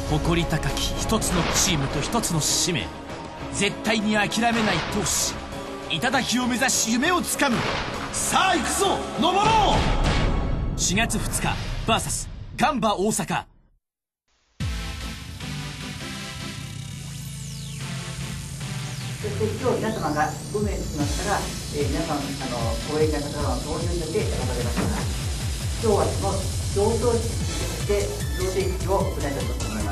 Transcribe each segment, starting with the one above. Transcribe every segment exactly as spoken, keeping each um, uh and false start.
誇り高き一つのチームと一つの使命、絶対に諦めない闘志、頂を目指し夢をつかむ。さあ行くぞ登ろう。しがつふつか ブイエス ガンバ大阪。 そして今日皆様がごめいつきましたら、えー、皆さんあのご縁者の方の投票によって選ばれましたが、今日はその表彰式として贈呈式を行いたいと思います。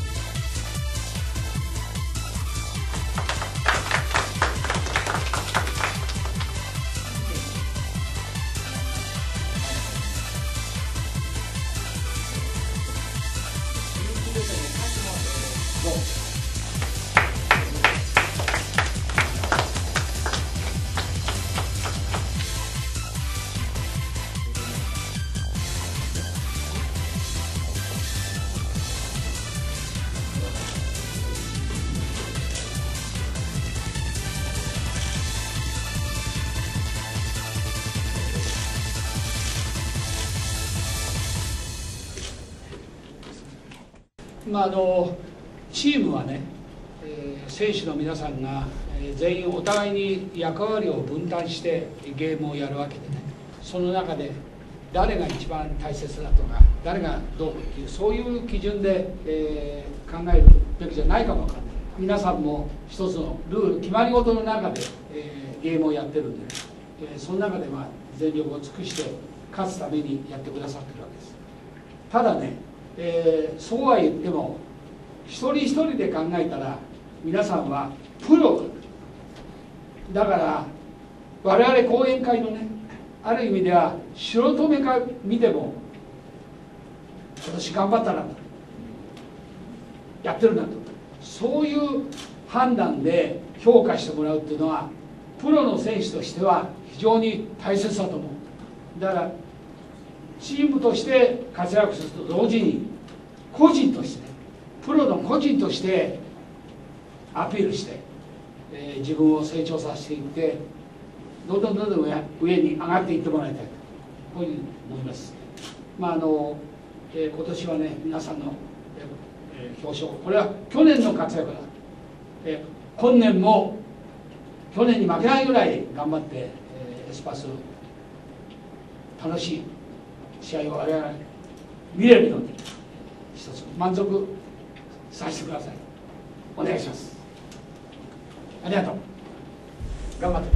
まあ、あのチームはね、えー、選手の皆さんが、えー、全員お互いに役割を分担してゲームをやるわけでね、その中で誰が一番大切だとか誰がどうっていうそういう基準で、えー、考えるべきじゃないかもわからない。皆さんも一つのルール決まり事の中で、えー、ゲームをやってるんでね、えー、その中で、まあ、全力を尽くして勝つためにやってくださってるわけです。ただね、えー、そうは言っても一人一人で考えたら皆さんはプロだから、我々講演会のねある意味では素人目から見ても今年頑張ったなとやってるなと、そういう判断で評価してもらうっていうのはプロの選手としては非常に大切だと思う。だからチームとして活躍すると同時に個人として、ね、プロの個人としてアピールして、えー、自分を成長させていってどんどんどんどん 上, 上に上がっていってもらいたいとこういうふうに思います。まああのえー、今年はね皆さんの、えー、表彰、これは去年の活躍だ、えー、今年も去年に負けないぐらい頑張って、えー、エスパス楽しい試合を我々見れるように一つ満足させてください。お願いします。ありがとう。頑張って。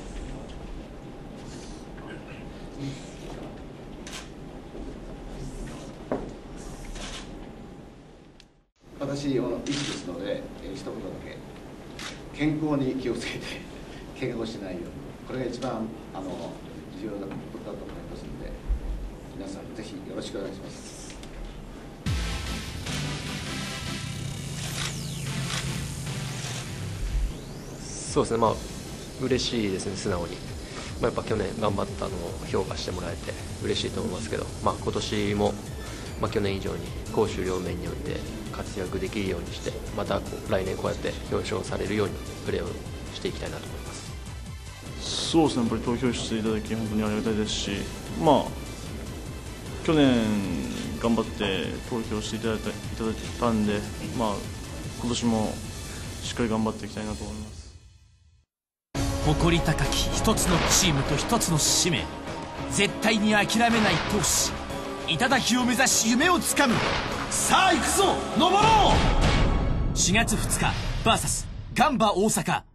私の医師ですので、えー、一言だけ健康に気をつけて怪我をしないように、これが一番あの重要なことだと思いますので、皆さんぜひよろしくお願いします。 そうですね、まあ嬉しいですね、素直に。まあ、やっぱ去年頑張ったのを評価してもらえて嬉しいと思いますけど、まあ、今年も、まあ、去年以上に攻守両面において活躍できるようにして、またこう来年こうやって表彰されるようにプレーをしていきたいなと思います。 そうですね、やっぱり投票していただき本当にありがたいですし、まあ去年頑張って投票していただいた、いただいたんで、まあ今年もしっかり頑張っていきたいなと思います。 誇り高き一つのチームと一つの使命、絶対に諦めない闘志、頂を目指し夢をつかむ。さあ行くぞ登ろう。しがつふつか ブイエス ガンバ大阪。